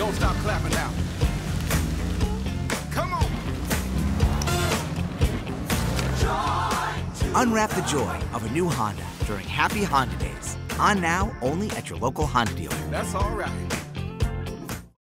Don't stop clapping now. Come on. Unwrap the joy of a new Honda during Happy Honda Days. On now only at your local Honda dealer. That's all right.